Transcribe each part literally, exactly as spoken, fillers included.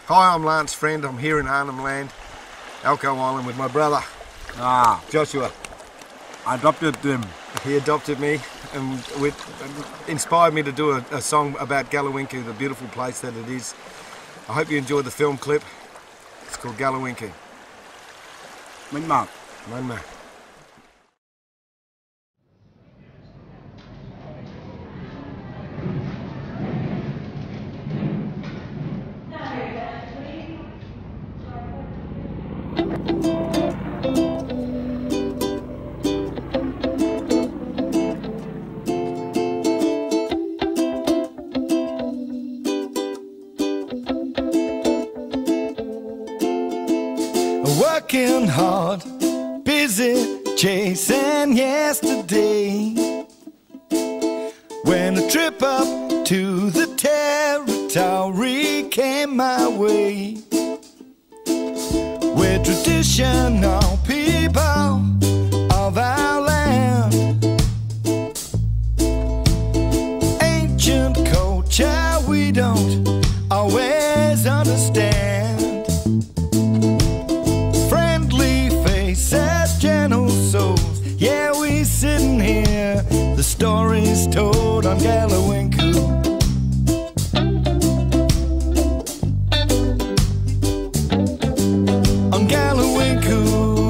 Hi, I'm Lance Friend. I'm here in Arnhem Land, Elcho Island, with my brother, Ah, Joshua. I adopted them. He adopted me and with, inspired me to do a, a song about Gallowinku, the beautiful place that it is. I hope you enjoyed the film clip. It's called Gallowinku. Minh Mạc. Mến mà. Working hard, busy chasing yesterday. When a trip up to the territory came my way, we're traditional people of our land. Ancient culture we don't always understand. Gentle souls, yeah, we sitting here, the stories told on Gallowinku. On Gallowinku,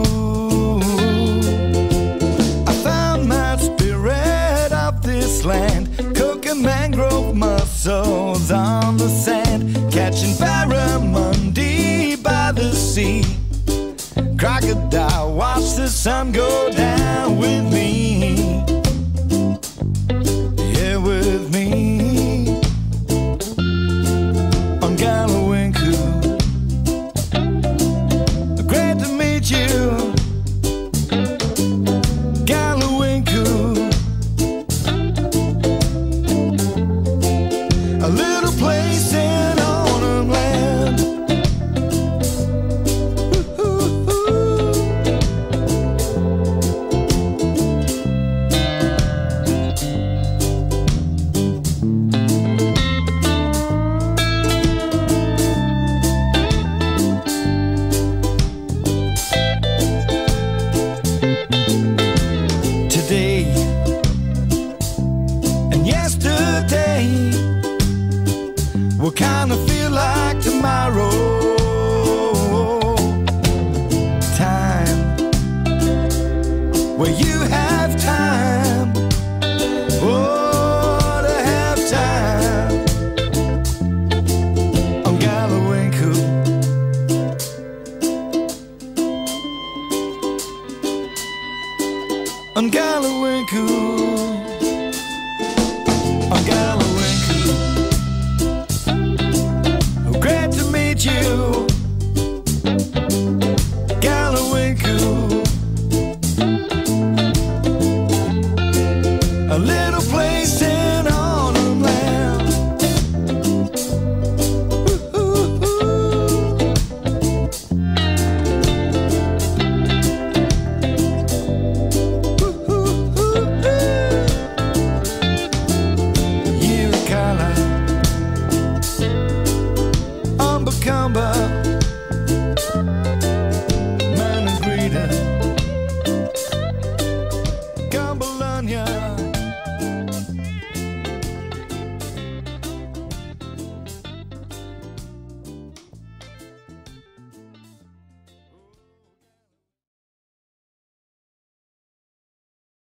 I found my spirit of this land, cooking mangrove mussels on the sand, catching barramundi by the sea. Crocodile, watch the sun go down with me. Yeah, with me. On Gallowinku. Great to meet you. Gallowinku. A little place in Arnhem Land. Will kinda feel like tomorrow. Time where you have time. Oh, to have time. On Gallowinku. On Gallowinku. On Gallowinku. Great to meet you, Gallowinku. A little place in Arnhem Land. Ooh, ooh, ooh. Ooh, ooh, ooh, ooh. Yirrkala, Umbacumba.